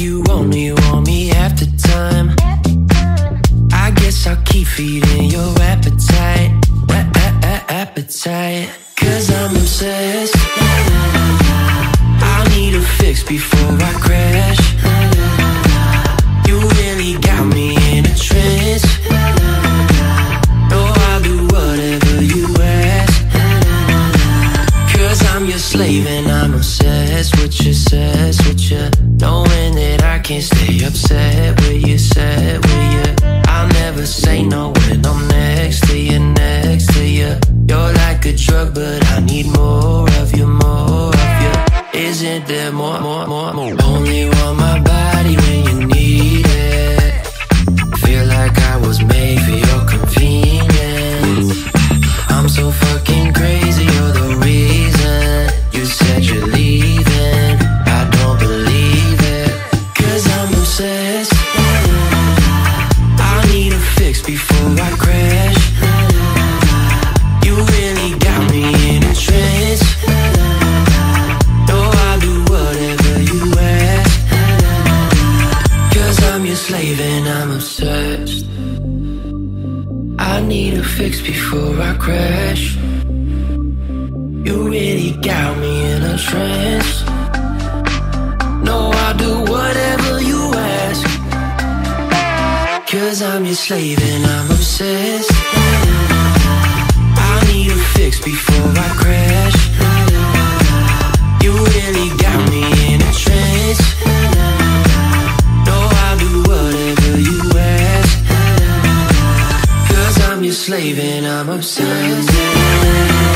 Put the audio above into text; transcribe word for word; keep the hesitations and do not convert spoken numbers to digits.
you only want me half the time. I guess I'll keep feeding your appetite, appetite. Cause I'm obsessed. I need a fix before I crash. You really got me in a trance. No, I'll do whatever you ask. Cause I'm your slave and I'm obsessed with you, obsessed with you. Knowing that I can't stay upset with you, set with you. I'll never say no when I'm next to you, next to you. You're like a drug, but I need more of you, more of you. Isn't there more, more, more, more? Only want my body when you need it. Feel like I was made for your convenience. I'm so fucking crazy, you're the reason. You said you're leaving, I don't believe it. Cause I'm obsessed. I need a fix before I crash. You really got me in a trance. No, I'll do whatever you ask. Cause I'm your slave and I'm obsessed. I need a fix before I crash. You really got me in a trance. No, I'll do whatever you ask. Cause I'm your slave and I'm obsessed. I need a fix before I crash. You really got me in a trance. No, I'll do whatever you ask. Cause I'm your slave and I'm obsessed.